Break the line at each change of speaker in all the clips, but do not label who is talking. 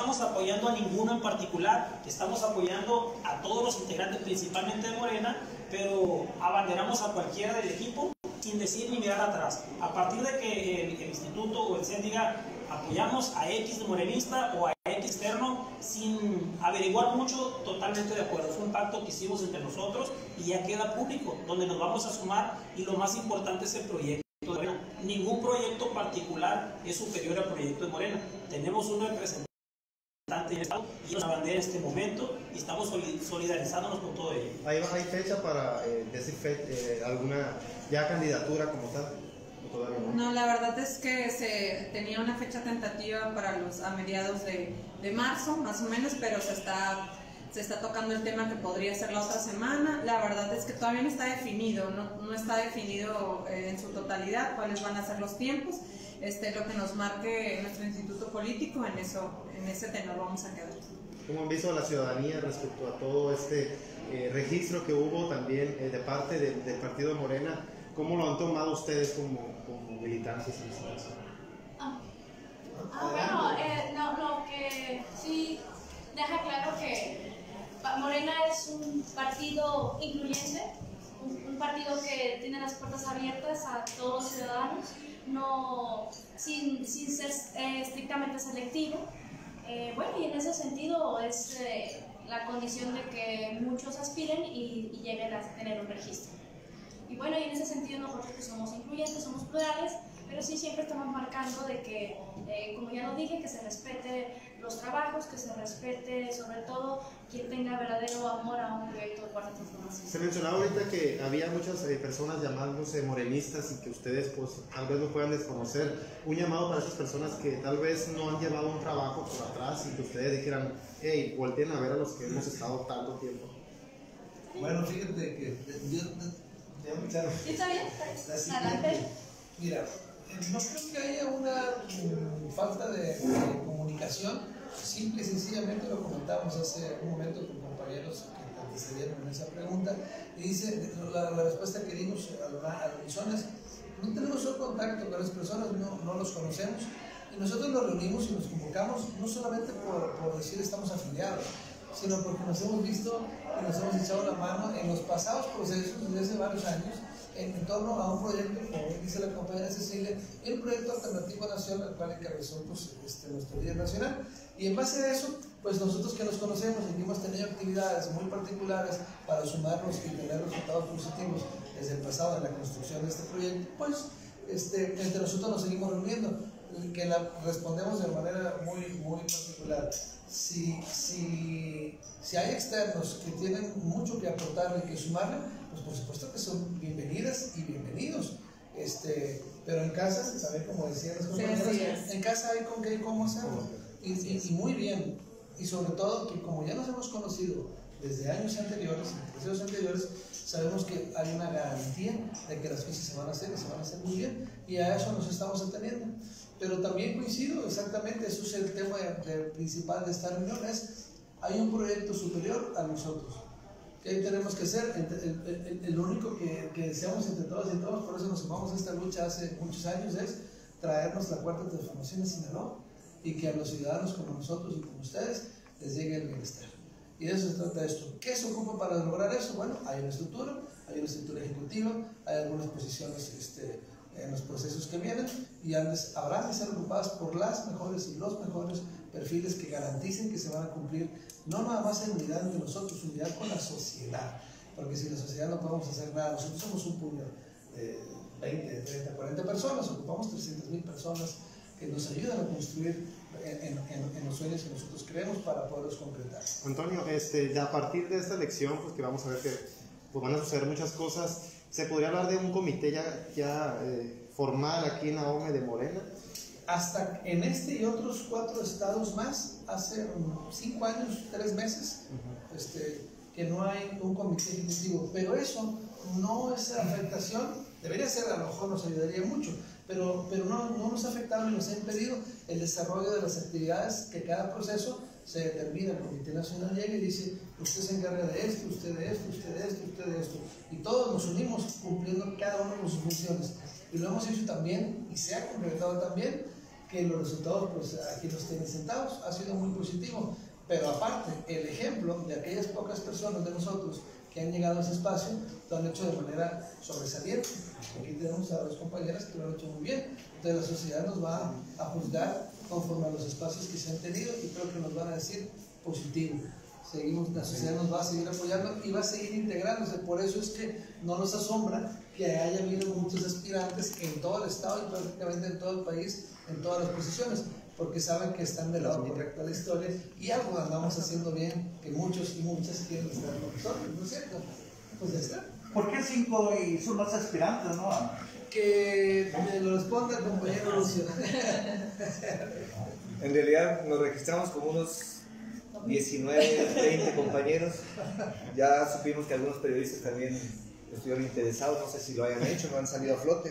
estamos apoyando a ninguno en particular, estamos apoyando a todos los integrantes, principalmente de Morena, pero abanderamos a cualquiera del equipo sin decir ni mirar atrás. A partir de que el instituto o el CEN diga apoyamos a X de morenista o a X externo, sin averiguar mucho, totalmente de acuerdo. Es un pacto que hicimos entre nosotros y ya queda público, donde nos vamos a sumar, y lo más importante es el proyecto de Morena. Ningún proyecto particular es superior al proyecto de Morena. Tenemos un representante en el Estado y una bandera en este momento, y estamos solidarizándonos con todo ello.
¿Hay fecha para decir alguna ya candidatura como tal? Todavía no.
No, la verdad es que se tenía una fecha tentativa para a mediados de marzo, más o menos, pero se está tocando el tema que podría ser la otra semana. La verdad es que todavía no está definido, no está definido en su totalidad cuáles van a ser los tiempos. Lo que nos marque nuestro instituto político, en ese tenor vamos a quedar.
¿Cómo han visto a la ciudadanía respecto a todo este registro que hubo también de parte del partido de Morena? ¿Cómo lo han tomado ustedes como militantes en esta caso?
Lo que sí deja claro que Morena es un partido incluyente, un partido que tiene las puertas abiertas a todos los ciudadanos, sin ser estrictamente selectivo. Y en ese sentido es la condición de que muchos aspiren y lleguen a tener un registro. Y bueno, y en ese sentido nosotros que somos incluyentes, somos plurales, pero sí siempre estamos marcando de que, como ya lo dije, que se respete los trabajos, que se respete sobre todo quien tenga verdadero amor a un proyecto de cuarta transformación.
Se mencionaba ahorita que había muchas personas llamándose morenistas y que ustedes pues tal vez no puedan desconocer. Un llamado para esas personas que tal vez no han llevado un trabajo por atrás y que ustedes dijeran, hey, volteen a ver a los que hemos estado tanto tiempo.
Bueno, fíjate que yo...
¿Sí está bien? Adelante.
Mira, no creo que haya una falta de comunicación. Simple y sencillamente lo comentamos hace un momento con compañeros que antecedieron en esa pregunta, y dice, la respuesta que dimos a los misones, no tenemos solo contacto con las personas, no los conocemos, y nosotros nos reunimos y nos convocamos no solamente por decir estamos afiliados, sino porque nos hemos visto y nos hemos echado la mano en los pasados procesos desde hace varios años en torno a un proyecto, como dice la compañera Cecilia, el proyecto alternativo nacional, al cual encabezó nuestro líder nacional. Y en base a eso, pues nosotros que nos conocemos y que hemos tenido actividades muy particulares para sumarnos y tener resultados positivos desde el pasado en la construcción de este proyecto, pues entre nosotros nos seguimos reuniendo, que respondemos de manera muy particular. Si hay externos que tienen mucho que aportarle y que sumarle, pues por supuesto que son bienvenidas y bienvenidos. Pero en casa, ¿saben? Como decían las compañeras, en casa hay con qué y cómo hacerlo. Y muy bien. Y sobre todo que como ya nos hemos conocido desde años anteriores, en procesos anteriores, sabemos que hay una garantía de que las cosas se van a hacer y se van a hacer muy bien, y a eso nos estamos ateniendo. Pero también coincido exactamente, eso es el tema principal de esta reunión, hay un proyecto superior a nosotros. ¿Qué tenemos que hacer? Lo único que deseamos entre todos y todos, por eso nos sumamos a esta lucha hace muchos años, es traernos la cuarta transformación en Sinaloa, y que a los ciudadanos como nosotros y como ustedes les llegue el bienestar. Y de eso se trata esto. ¿Qué se ocupa para lograr eso? Bueno, hay una estructura ejecutiva, hay algunas posiciones en los procesos que vienen, y habrán de ser ocupadas por las mejores y los mejores perfiles que garanticen que se van a cumplir, no nada más en unidad entre nosotros, unidad con la sociedad, porque sin la sociedad no podemos hacer nada. Nosotros somos un puño de 20, 30, 40 personas, ocupamos 300,000 personas que nos ayudan a construir en los sueños que nosotros creemos para poderlos concretar.
Antonio, a partir de esta elección, pues que vamos a ver que pues, van a suceder muchas cosas, ¿se podría hablar de un comité ya formal aquí en Ahome de Morena?
Hasta en y otros 4 estados más, hace 5 años, 3 meses, que no hay un comité ejecutivo, pero eso no es afectación, debería ser, a lo mejor nos ayudaría mucho, pero no nos ha afectado ni nos ha impedido el desarrollo de las actividades que cada proceso se determina. El Comité Nacional llega y dice, usted se encarga de esto, usted de esto, usted de esto, usted de esto, y todos nos unimos cumpliendo cada uno con sus funciones, y lo hemos hecho también, y se ha concretado también, que los resultados, pues aquí los tienen sentados, ha sido muy positivo. Pero aparte, el ejemplo de aquellas pocas personas de nosotros que han llegado a ese espacio lo han hecho de manera sobresaliente. Aquí tenemos a dos compañeras que lo han hecho muy bien. Entonces la sociedad nos va a juzgar conforme a los espacios que se han tenido y creo que nos van a decir positivo. La sociedad nos va a seguir apoyando y va a seguir integrándose. Por eso es que no nos asombra que haya habido muchos aspirantes en todo el estado y prácticamente en todo el país, en todas las posiciones, porque saben que están del lado correcto de la historia y algo andamos haciendo bien, que muchos y muchas quieren estar con nosotros, ¿no es cierto? Pues ya está.
¿Por qué 5 y son más aspirantes, no?
Que me lo responda el compañero Lucio.
En realidad nos registramos como unos 19, 20 compañeros. Ya supimos que algunos periodistas también estuvieron interesados, no sé si lo hayan hecho, no han salido a flote.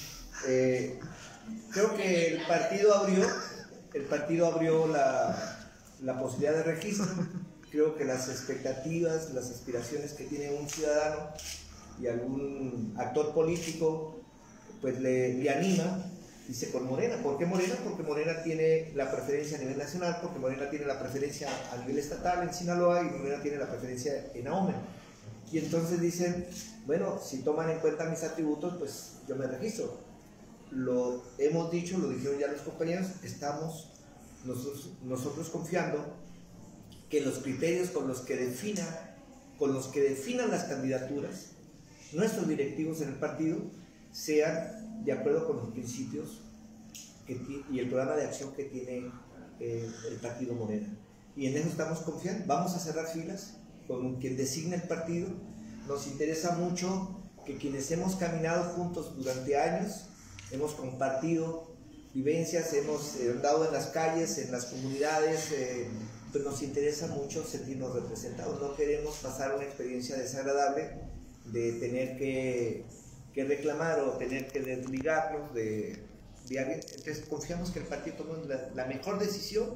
Creo que el partido abrió la posibilidad de registro. Creo que las expectativas, las aspiraciones que tiene un ciudadano y algún actor político, pues le anima. Dice con Morena. ¿Por qué Morena? Porque Morena tiene la preferencia a nivel nacional, porque Morena tiene la preferencia a nivel estatal en Sinaloa y Morena tiene la preferencia en Ahome. Y entonces dicen, bueno, si toman en cuenta mis atributos, pues yo me registro. Lo hemos dicho, lo dijeron ya los compañeros, estamos nosotros confiando que los criterios con los que definan las candidaturas, nuestros directivos en el partido, sean de acuerdo con los principios y el programa de acción que tiene el partido Morena. Y en eso estamos confiando. Vamos a cerrar filas con quien designe el partido. Nos interesa mucho que quienes hemos caminado juntos durante años, hemos compartido vivencias, hemos andado en las calles, en las comunidades, pues nos interesa mucho sentirnos representados. No queremos pasar una experiencia desagradable de tener que reclamar o tener que desligarnos de alguien. Entonces confiamos que el partido tome la mejor decisión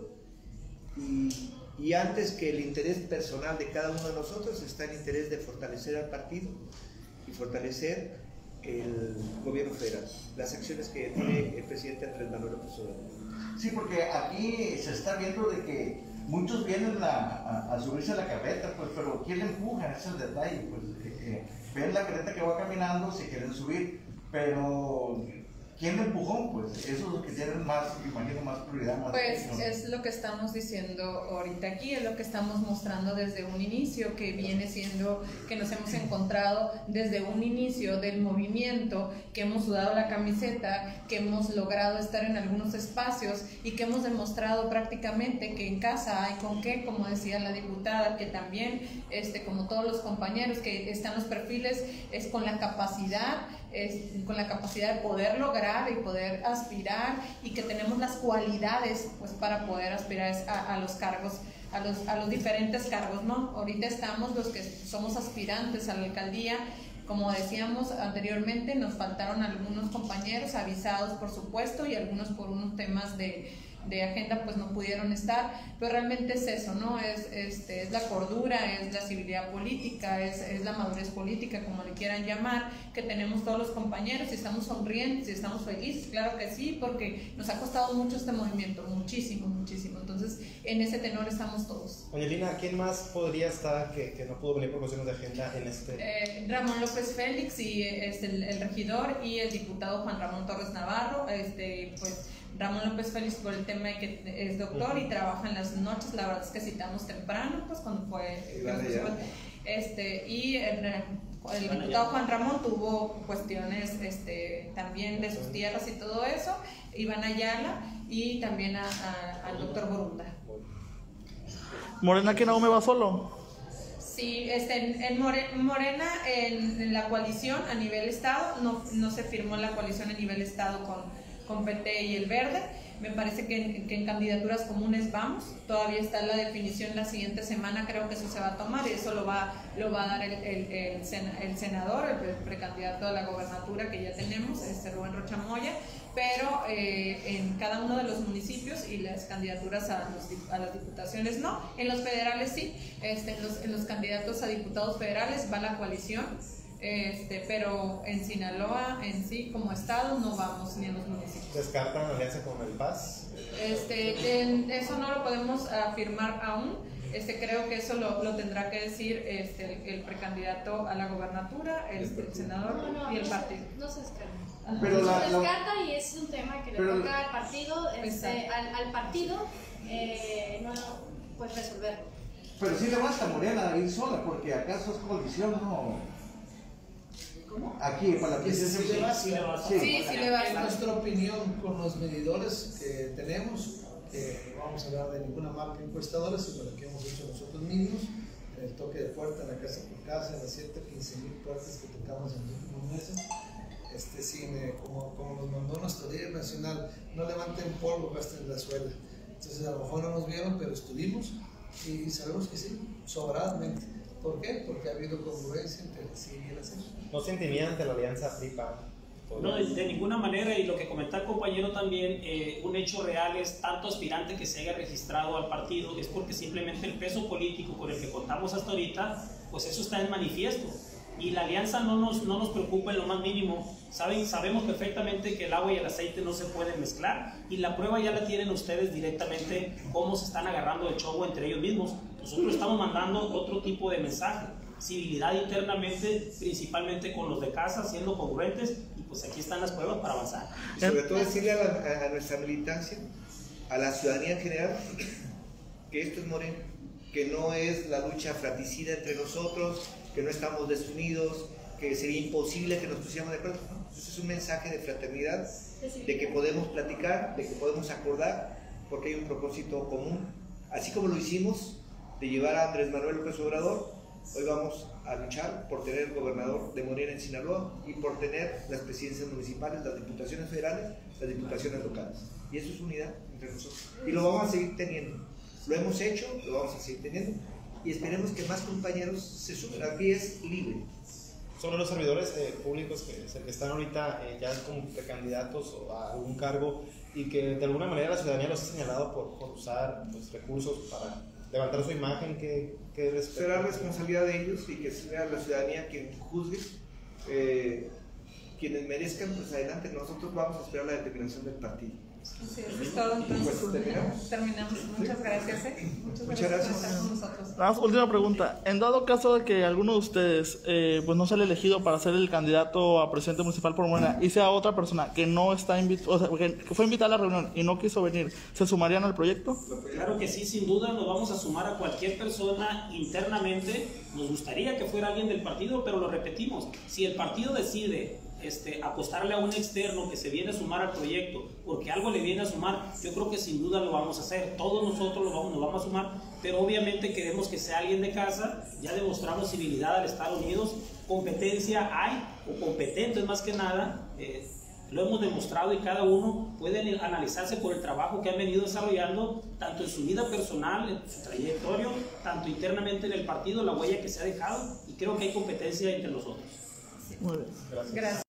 y antes que el interés personal de cada uno de nosotros está el interés de fortalecer al partido y fortalecer el gobierno federal, las acciones que tiene el presidente Andrés Manuel López Obrador.
Sí, porque aquí se está viendo de que muchos vienen a subirse a la carreta, pues, pero ¿quién le empuja? Ese es el detalle, pues, ven la carreta que va caminando, se quieren subir, pero ¿quién le empujó? Pues esos son los que tienen más, imagino, más prioridad. Más
pues
atención.
es lo que estamos diciendo ahorita aquí, es lo que estamos mostrando desde un inicio, que viene siendo que nos hemos encontrado desde un inicio del movimiento, que hemos sudado la camiseta, que hemos logrado estar en algunos espacios y que hemos demostrado prácticamente que en casa hay con qué, como decía la diputada, que también, como todos los compañeros que están los perfiles, es con la capacidad de poder lograr y poder aspirar y que tenemos las cualidades pues para poder aspirar a los cargos, a los diferentes cargos, ¿no? Ahorita estamos los que somos aspirantes a la alcaldía. Como decíamos anteriormente, nos faltaron algunos compañeros avisados, por supuesto, y algunos por unos temas de agenda pues no pudieron estar, pero realmente es eso, ¿no? Es la cordura, es la civilidad política, es la madurez política, como le quieran llamar, que tenemos todos los compañeros, y estamos sonrientes y estamos felices, claro que sí, porque nos ha costado mucho este movimiento, muchísimo, muchísimo. Entonces en ese tenor estamos todos.
Oye, Lina, ¿quién más podría estar que no pudo venir por cuestiones de agenda en este?
Ramón López Félix y el regidor y el diputado Juan Ramón Torres Navarro. Pues Ramón López Félix por el tema de que es doctor y trabaja en las noches, la verdad es que citamos temprano, pues cuando fue y el diputado Juan Ramón tuvo cuestiones también de sus tierras y todo eso, Iván Ayala y también al doctor Borunda.
¿Morena que no me va solo?
Sí, en Morena, en la coalición a nivel estado, no se firmó la coalición a nivel estado con PT y el Verde. Me parece que en candidaturas comunes vamos, todavía está la definición la siguiente semana, creo que eso se va a tomar y eso lo va a dar el senador, el precandidato a la gobernatura que ya tenemos, Rubén Rocha Moya, pero en cada uno de los municipios y las candidaturas a las diputaciones no, en los federales sí, en los candidatos a diputados federales va la coalición pero en Sinaloa en sí como estado no vamos ni a los municipios.
¿Descartan la alianza con el PAS?
Eso no lo podemos afirmar aún. Creo que eso lo tendrá que decir el precandidato a la gobernatura, el senador y el partido.
No se descarta.
Pero
se descarta y es un tema que le toca al partido, al partido pues resolverlo.
Pero sí le basta a Morena ir sola, porque acaso es coalición, ¿no? ¿Cómo? Aquí, para la presidencia.
Sí le basta.
Sí le basta.
En nuestra opinión, con los medidores que tenemos, no vamos a hablar de ninguna marca encuestadora, sino lo que hemos hecho nosotros mismos, el toque de puerta en la casa por casa, en las 115,000 puertas que tocamos en los últimos meses. Como nos mandó nuestro líder nacional, no levanten polvo, gasten la suela. Entonces a lo mejor no nos vieron, pero estuvimos y sabemos que sí, sobradamente. ¿Por qué? Porque ha habido congruencia entre el sí y el hacer.
¿No se intimidan ante la alianza PRI-PAN?
No, de ninguna manera, y lo que comentaba el compañero también, un hecho real es tanto aspirante que se haya registrado al partido, es porque simplemente el peso político con el que contamos hasta ahorita, pues eso está en manifiesto. Y la alianza no nos preocupa en lo más mínimo. Sabemos perfectamente que el agua y el aceite no se pueden mezclar, y la prueba ya la tienen ustedes directamente, cómo se están agarrando de chogo entre ellos mismos. Nosotros estamos mandando otro tipo de mensaje, civilidad internamente, principalmente con los de casa, siendo congruentes, y pues aquí están las pruebas para avanzar.
Y sobre todo decirle a nuestra militancia, a la ciudadanía en general, que esto es Morena, que no es la lucha fratricida entre nosotros, que no estamos desunidos, que sería imposible que nos pusiéramos de acuerdo. ¿No? Este es un mensaje de fraternidad, de que podemos platicar, de que podemos acordar, porque hay un propósito común. Así como lo hicimos de llevar a Andrés Manuel López Obrador, hoy vamos a luchar por tener el gobernador de Morena en Sinaloa y por tener las presidencias municipales, las diputaciones federales, las diputaciones locales. Y eso es unidad entre nosotros. Y lo vamos a seguir teniendo. Lo hemos hecho, lo vamos a seguir teniendo. Y esperemos que más compañeros se sumen. Aquí es libre.
Sobre los servidores públicos que están ahorita ya como precandidatos a algún cargo y que de alguna manera la ciudadanía los ha señalado por usar recursos para levantar su imagen, ¿qué
será responsabilidad de ellos y que sea la ciudadanía quien juzgue? Quienes merezcan, pues adelante. Nosotros vamos a esperar la determinación del partido.
Sí, eso es todo. Entonces,
pues
terminamos. Muchas gracias.
Muchas gracias.
por estar con nosotros.
Nada más, última pregunta. En dado caso de que alguno de ustedes pues no sale elegido para ser el candidato a presidente municipal por Morena y sea otra persona que no está que fue invitada a la reunión y no quiso venir, ¿se sumarían al proyecto?
Claro que sí, sin duda nos vamos a sumar a cualquier persona internamente. Nos gustaría que fuera alguien del partido, pero lo repetimos, si el partido decide apostarle a un externo que se viene a sumar al proyecto porque algo le viene a sumar, yo creo que sin duda lo vamos a hacer. Todos nosotros nos vamos a sumar, pero obviamente queremos que sea alguien de casa. Ya demostramos civilidad al estar unidos, competencia hay, o competentes más que nada, lo hemos demostrado, y cada uno puede analizarse por el trabajo que han venido desarrollando, tanto en su vida personal, en su trayectoria, tanto internamente en el partido, la huella que se ha dejado, y creo que hay competencia entre nosotros.
Muy bien.
Gracias.
Gracias.